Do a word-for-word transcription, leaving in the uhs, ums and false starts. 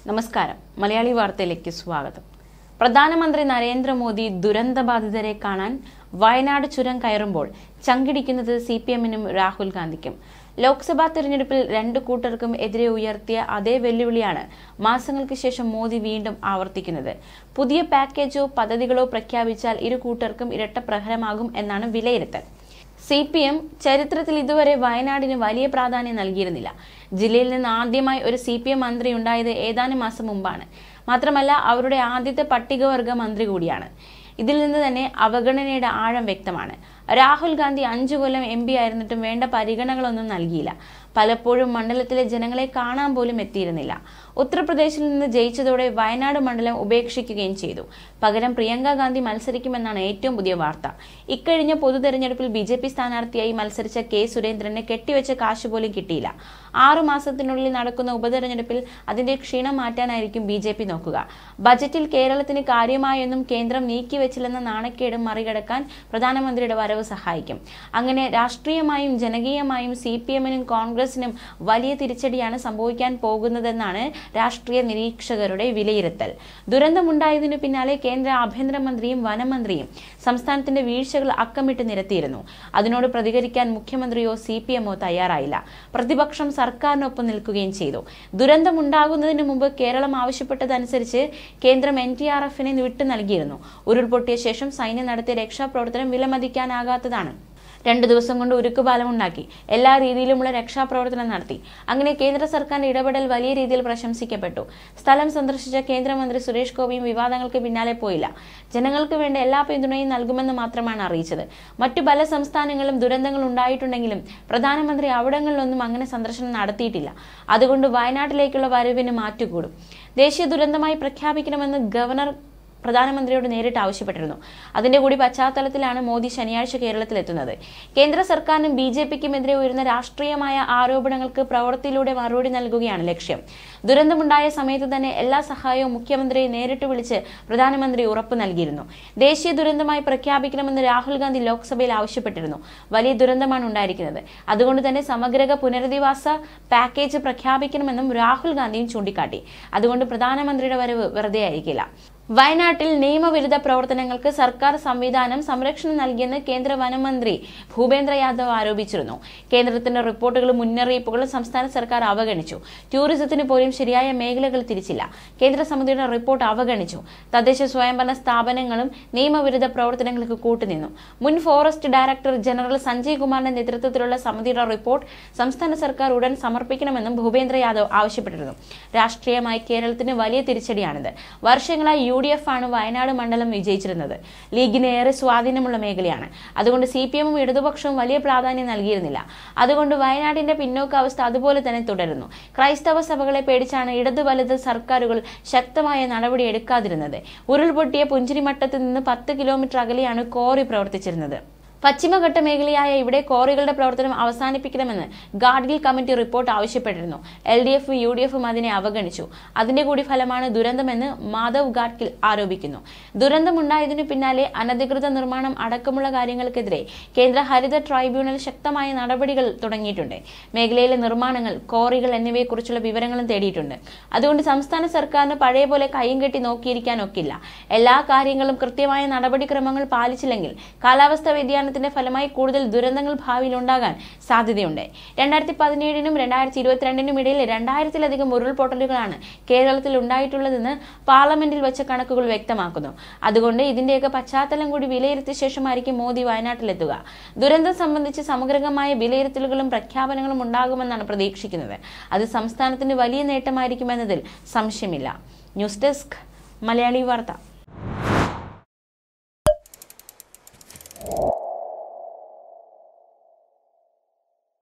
നമസ്കാരം. മലയാളി വാർത്തയിലേക്ക് സ്വാഗതം. പ്രധാനമന്ത്രി നരേന്ദ്രമോദി ദുരന്തബാധിതരെ കാണാൻ വയനാട് ചുരം കയറുമ്പോൾ ചങ്കിടിക്കുന്നത് സി പി എമ്മിനും രാഹുൽ ഗാന്ധിക്കും. ലോക്സഭാ തെരഞ്ഞെടുപ്പിൽ രണ്ടു കൂട്ടർക്കും എതിരെ ഉയർത്തിയ അതേ വെല്ലുവിളിയാണ് മാസങ്ങൾക്ക് ശേഷം മോദി വീണ്ടും ആവർത്തിക്കുന്നത്. പുതിയ പാക്കേജോ പദ്ധതികളോ പ്രഖ്യാപിച്ചാൽ ഇരു കൂട്ടർക്കും ഇരട്ട പ്രഹരമാകും എന്നാണ് വിലയിരുത്തൽ. സി പി എം ചരിത്രത്തിൽ ഇതുവരെ വയനാടിന് വലിയ പ്രാധാന്യം നൽകിയിരുന്നില്ല. ജില്ലയിൽ നിന്ന് ആദ്യമായി ഒരു സി പി എം മന്ത്രി ഉണ്ടായത് ഏതാനും മാസം മുമ്പാണ്. മാത്രമല്ല, അവരുടെ ആദ്യത്തെ പട്ടികവർഗ മന്ത്രി കൂടിയാണ്. ഇതിൽ നിന്ന് തന്നെ അവഗണനയുടെ ആഴം വ്യക്തമാണ്. രാഹുൽ ഗാന്ധി അഞ്ചു കൊല്ലം എം പി ആയിരുന്നിട്ടും വേണ്ട പരിഗണനകളൊന്നും നൽകിയില്ല. പലപ്പോഴും മണ്ഡലത്തിലെ ജനങ്ങളെ കാണാൻ പോലും എത്തിയിരുന്നില്ല. ഉത്തർപ്രദേശിൽ നിന്ന് ജയിച്ചതോടെ വയനാട് മണ്ഡലം ഉപേക്ഷിക്കുകയും ചെയ്തു. പകരം പ്രിയങ്ക ഗാന്ധി മത്സരിക്കുമെന്നാണ് ഏറ്റവും പുതിയ വാർത്ത. ഇക്കഴിഞ്ഞ പൊതു തെരഞ്ഞെടുപ്പിൽ ബി ജെ പി സ്ഥാനാർത്ഥിയായി മത്സരിച്ച കെ സുരേന്ദ്രന് കെട്ടിവെച്ച കാശ് പോലും കിട്ടിയില്ല. ആറു മാസത്തിനുള്ളിൽ നടക്കുന്ന ഉപതെരഞ്ഞെടുപ്പിൽ അതിന്റെ ക്ഷീണം മാറ്റാനായിരിക്കും ബി ജെ പി നോക്കുക. ബജറ്റിൽ കേരളത്തിന് കാര്യമായൊന്നും കേന്ദ്രം നീക്കിവെച്ചില്ലെന്ന നാണക്കേടും മറികടക്കാൻ പ്രധാനമന്ത്രിയുടെ വരവ് സഹായിക്കും. അങ്ങനെ രാഷ്ട്രീയമായും ജനകീയമായും സി പി എമ്മിനും കോൺഗ്രസിനും വലിയ തിരിച്ചടിയാണ് സംഭവിക്കാൻ പോകുന്നതെന്നാണ് രാഷ്ട്രീയ നിരീക്ഷകരുടെ വിലയിരുത്തൽ. ദുരന്തമുണ്ടായതിനു പിന്നാലെ കേന്ദ്ര ആഭ്യന്തരമന്ത്രിയും വനമന്ത്രിയും സംസ്ഥാനത്തിന്റെ വീഴ്ചകൾ അക്കമിട്ട് നിരത്തിയിരുന്നു. അതിനോട് പ്രതികരിക്കാൻ മുഖ്യമന്ത്രിയോ സി പി എമ്മോ തയ്യാറായില്ല. പ്രതിപക്ഷം സർക്കാരിനൊപ്പം നിൽക്കുകയും ചെയ്തു. ദുരന്തമുണ്ടാകുന്നതിന് മുമ്പ് കേരളം ആവശ്യപ്പെട്ടതനുസരിച്ച് കേന്ദ്രം എൻ ടി ആർ എഫിനെ വിട്ടു നൽകിയിരുന്നു. ഉരുൾപൊട്ടിയ ശേഷം സൈന്യം നടത്തിയ രക്ഷാപ്രവർത്തനം വിലമതിക്കാനാകാത്തതാണ്. രണ്ടു ദിവസം കൊണ്ട് ഉരുക്കുപാലം ഉണ്ടാക്കി എല്ലാ രീതിയിലുമുള്ള രക്ഷാപ്രവർത്തനം നടത്തി. അങ്ങനെ കേന്ദ്ര സർക്കാരിന്റെ ഇടപെടൽ വലിയ രീതിയിൽ പ്രശംസിക്കപ്പെട്ടു. സ്ഥലം സന്ദർശിച്ച കേന്ദ്രമന്ത്രി സുരേഷ് ഗോപിയും വിവാദങ്ങൾക്ക് പിന്നാലെ പോയില്ല. ജനങ്ങൾക്ക് വേണ്ട എല്ലാ പിന്തുണയും നൽകുമെന്ന് മാത്രമാണ് അറിയിച്ചത്. മറ്റു പല സംസ്ഥാനങ്ങളിലും ദുരന്തങ്ങൾ ഉണ്ടായിട്ടുണ്ടെങ്കിലും പ്രധാനമന്ത്രി അവിടങ്ങളിലൊന്നും അങ്ങനെ സന്ദർശനം നടത്തിയിട്ടില്ല. അതുകൊണ്ട് വയനാട്ടിലേക്കുള്ള വരവിന് മാറ്റുകൂടും. ദേശീയ ദുരന്തമായി പ്രഖ്യാപിക്കണമെന്ന് ഗവർണർ പ്രധാനമന്ത്രിയോട് നേരിട്ട് ആവശ്യപ്പെട്ടിരുന്നു. അതിന്റെ കൂടി പശ്ചാത്തലത്തിലാണ് മോദി ശനിയാഴ്ച കേരളത്തിലെത്തുന്നത്. കേന്ദ്ര സർക്കാരിനും ബി ജെ പിക്കുമെതിരെ ഉയരുന്ന രാഷ്ട്രീയമായ ആരോപണങ്ങൾക്ക് പ്രവൃത്തിയിലൂടെ മറുപടി നൽകുകയാണ് ലക്ഷ്യം. ദുരന്തമുണ്ടായ സമയത്ത് തന്നെ എല്ലാ സഹായവും മുഖ്യമന്ത്രിയെ നേരിട്ട് വിളിച്ച് പ്രധാനമന്ത്രി ഉറപ്പു നൽകിയിരുന്നു. ദേശീയ ദുരന്തമായി പ്രഖ്യാപിക്കണമെന്ന് രാഹുൽ ഗാന്ധി ലോക്സഭയിൽ ആവശ്യപ്പെട്ടിരുന്നു. വലിയ ദുരന്തമാണ് ഉണ്ടായിരിക്കുന്നത്. അതുകൊണ്ട് തന്നെ സമഗ്ര പുനരധിവാസ പാക്കേജ് പ്രഖ്യാപിക്കണമെന്നും രാഹുൽ ഗാന്ധിയും ചൂണ്ടിക്കാട്ടി. അതുകൊണ്ട് പ്രധാനമന്ത്രിയുടെ വരവ് വെറുതെ ആയിരിക്കില്ല. വയനാട്ടിൽ നിയമവിരുദ്ധ പ്രവർത്തനങ്ങൾക്ക് സർക്കാർ സംവിധാനം സംരക്ഷണം നൽകിയെന്ന് കേന്ദ്ര വനമന്ത്രി ഭൂപേന്ദ്ര യാദവ് ആരോപിച്ചിരുന്നു. കേന്ദ്രത്തിന്റെ റിപ്പോർട്ടുകളും മുന്നറിയിപ്പുകളും സംസ്ഥാന സർക്കാർ അവഗണിച്ചു. ടൂറിസത്തിന് പോലും ശരിയായ മേഖലകൾ തിരിച്ചില്ല. കേന്ദ്ര സമിതിയുടെ റിപ്പോർട്ട് അവഗണിച്ചു. തദ്ദേശ സ്വയംഭരണ സ്ഥാപനങ്ങളും നിയമവിരുദ്ധ പ്രവർത്തനങ്ങൾക്ക് കൂട്ടുനിന്നു. മുൻ ഫോറസ്റ്റ് ഡയറക്ടർ ജനറൽ സഞ്ജയ് കുമാറിന്റെ നേതൃത്വത്തിലുള്ള സമിതിയുടെ റിപ്പോർട്ട് സംസ്ഥാന സർക്കാർ ഉടൻ സമർപ്പിക്കണമെന്നും ഭൂപേന്ദ്ര യാദവ് ആവശ്യപ്പെട്ടിരുന്നു. രാഷ്ട്രീയമായി കേരളത്തിന് വലിയ തിരിച്ചടിയാണിത്. വർഷങ്ങളായി യു ഡി എഫ് ആണ് വയനാട് മണ്ഡലം വിജയിച്ചിരുന്നത്. ലീഗിന് ഏറെ സ്വാധീനമുള്ള മേഖലയാണ്. അതുകൊണ്ട് സി പി എമ്മും ഇടതുപക്ഷവും വലിയ പ്രാധാന്യം നൽകിയിരുന്നില്ല. അതുകൊണ്ട് വയനാടിന്റെ പിന്നോക്കാവസ്ഥ അതുപോലെ തന്നെ തുടരുന്നു. ക്രൈസ്തവ സഭകളെ പേടിച്ചാണ് ഇടതു വലത് സർക്കാരുകൾ ശക്തമായ നടപടി എടുക്കാതിരുന്നത്. ഉരുൾപൊട്ടിയ പുഞ്ചിരിമട്ടത്ത് നിന്ന് പത്ത് കിലോമീറ്റർ അകലെയാണ് കോറി പ്രവർത്തിച്ചിരുന്നത്. പശ്ചിമഘട്ട മേഖലയായ ഇവിടെ കോറികളുടെ പ്രവർത്തനം അവസാനിപ്പിക്കണമെന്ന് ഗാഡ്ഗിൽ കമ്മിറ്റി റിപ്പോർട്ട് ആവശ്യപ്പെട്ടിരുന്നു. എൽ ഡി എഫും യു ഡി എഫും അതിനെ അവഗണിച്ചു. അതിന്റെ കൂടി ഫലമാണ് ദുരന്തമെന്ന് മാധവ് ഗാഡ്ഗിൽ ആരോപിക്കുന്നു. ദുരന്തമുണ്ടായതിനു പിന്നാലെ അനധികൃത നിർമ്മാണം അടക്കമുള്ള കാര്യങ്ങൾക്കെതിരെ കേന്ദ്ര ഹരിത ട്രൈബ്യൂണൽ ശക്തമായ നടപടികൾ തുടങ്ങിയിട്ടുണ്ട്. മേഖലയിലെ നിർമ്മാണങ്ങൾ, കോറികൾ എന്നിവയെക്കുറിച്ചുള്ള വിവരങ്ങളും തേടിയിട്ടുണ്ട്. അതുകൊണ്ട് സംസ്ഥാന സർക്കാരിന് പഴയ പോലെ കൈയും കെട്ടി നോക്കിയിരിക്കാനൊക്കില്ല. എല്ലാ കാര്യങ്ങളും കൃത്യമായ നടപടിക്രമങ്ങൾ പാലിച്ചില്ലെങ്കിൽ കാലാവസ്ഥാ വ്യതിയാന ഫലമായി കൂടുതൽ ദുരന്തങ്ങൾ ഭാവിയിൽ ഉണ്ടാകാൻ സാധ്യതയുണ്ട്. രണ്ടായിരത്തി പതിനേഴിനും രണ്ടായിരത്തി ഇരുപത്തിരണ്ടിനും ഇടയിൽ രണ്ടായിരത്തിലധികം ഉരുൾപൊട്ടലുകളാണ് കേരളത്തിൽ ഉണ്ടായിട്ടുള്ളതെന്ന് പാർലമെന്റിൽ വെച്ച കണക്കുകൾ വ്യക്തമാക്കുന്നു. അതുകൊണ്ട് ഇതിന്റെയൊക്കെ പശ്ചാത്തലം കൂടി വിലയിരുത്തിയ ശേഷമായിരിക്കും മോദി വയനാട്ടിലെത്തുക. ദുരന്തം സംബന്ധിച്ച് സമഗ്രമായ വിലയിരുത്തലുകളും പ്രഖ്യാപനങ്ങളും ഉണ്ടാകുമെന്നാണ് പ്രതീക്ഷിക്കുന്നത്. അത് സംസ്ഥാനത്തിന് വലിയ നേട്ടമായിരിക്കുമെന്നതിൽ സംശയമില്ല. ന്യൂസ് ഡെസ്ക്, മലയാളി വാർത്ത.